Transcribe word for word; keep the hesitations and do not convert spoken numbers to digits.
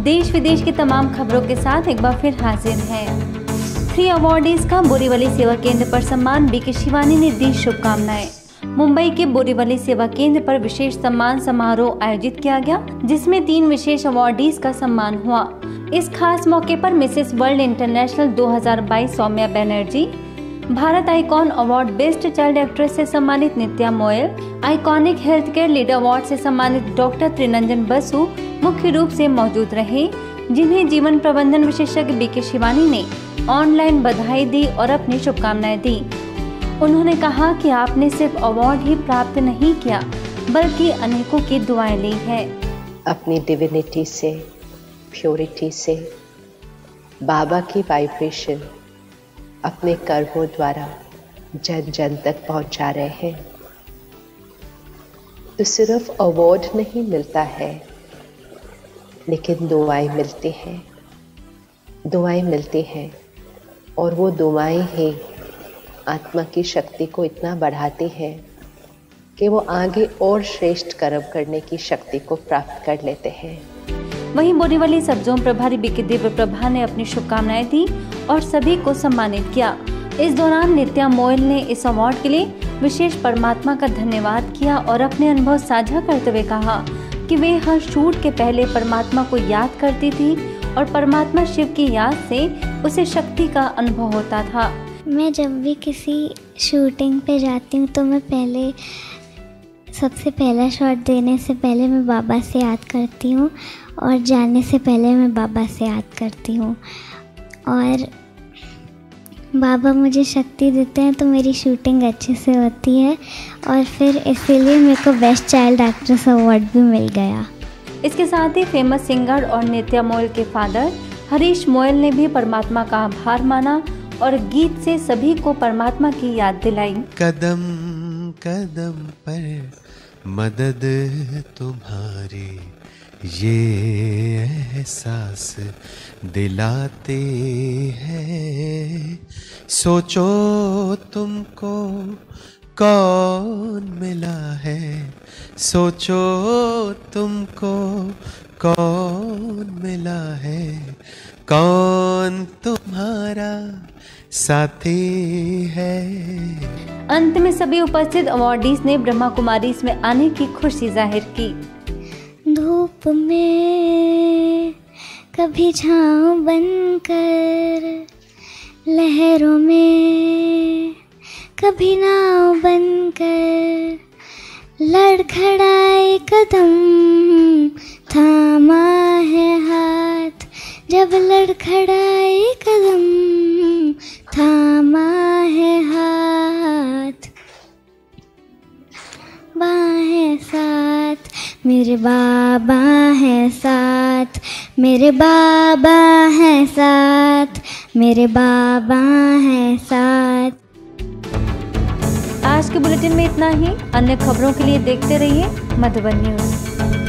देश विदेश की तमाम खबरों के साथ एक बार फिर हाजिर हैं। थ्री अवॉर्डीज का बोरीवली सेवा केंद्र पर सम्मान, बीके शिवानी ने दी शुभकामनाएं। मुंबई के बोरीवली सेवा केंद्र पर विशेष सम्मान समारोह आयोजित किया गया, जिसमें तीन विशेष अवॉर्डीज का सम्मान हुआ। इस खास मौके पर मिसेस वर्ल्ड इंटरनेशनल दो हज़ार बाईस Saumya Banerjee, Bharat icon award best child actress से सम्मानित Nitya Moyal, iconic health care leader award से सम्मानित डॉक्टर त्रिनंजन बसु मुख्य रूप से मौजूद रहे, जिन्हें जीवन प्रबंधन विशेषज्ञ बीके शिवानी ने ऑनलाइन बधाई दी और अपनी शुभकामनाएं दी। उन्होंने कहा कि आपने सिर्फ अवार्ड ही प्राप्त नहीं किया, बल्कि अनेकों की दुआएं ली है। अपनी डिविनिटी से, प्योरिटी से बाबा की वाइब्रेशन अपने कर्मों द्वारा जन जन तक पहुंचा रहे हैं। तो सिर्फ अवार्ड नहीं मिलता है, लेकिन दुआएं मिलती हैं, दुआएं मिलती हैं और वो दुआएं ही आत्मा की शक्ति को इतना बढ़ाती हैं कि वो आगे और श्रेष्ठ कर्म करने की शक्ति को प्राप्त कर लेते हैं। वहीं बोरीवली सब जोन प्रभारी बीके दिव्य प्रभा ने अपनी शुभकामनाएं दी और सभी को सम्मानित किया। इस दौरान नित्या मोयल ने इस अवार्ड के लिए विशेष परमात्मा का धन्यवाद किया और अपने अनुभव साझा करते हुए कहा कि वे हर शूट के पहले परमात्मा को याद करती थी और परमात्मा शिव की याद से उसे शक्ति का अनुभव होता था। मैं जब भी किसी शूटिंग पे जाती हूँ तो मैं पहले सबसे पहला शॉट देने से पहले मैं बाबा से याद करती हूँ और जाने से पहले मैं बाबा से याद करती हूँ, और बाबा मुझे शक्ति देते हैं तो मेरी शूटिंग अच्छे से होती है, और फिर इसीलिए मेरे को बेस्ट चाइल्ड एक्ट्रेस अवार्ड भी मिल गया। इसके साथ ही फेमस सिंगर और नित्या मोयल के फादर हरीश मोयल ने भी परमात्मा का आभार माना और गीत से सभी को परमात्मा की याद दिलाई। कदम कदम पर मदद तुम्हारी ये एहसास दिलाते हैं, सोचो तुमको कौन मिला है, सोचो तुमको कौन मिला है, कौन तुम्हारा साथी है। अंत में सभी उपस्थित अवार्डीज ने ब्रह्मा कुमारीज में आने की खुशी जाहिर की। धूप में कभी छाँव बनकर, लहरों में कभी नाव बनकर, लड़खड़ाए कदम थामा है हाथ, जब लड़खड़ाए कदम थामा है हाथ, बाहें साथ मेरे बाबा हैं साथ, मेरे बाबा हैं साथ, मेरे बाबा हैं साथ। आज के बुलेटिन में इतना ही। अन्य खबरों के लिए देखते रहिए मधुबन न्यूज़।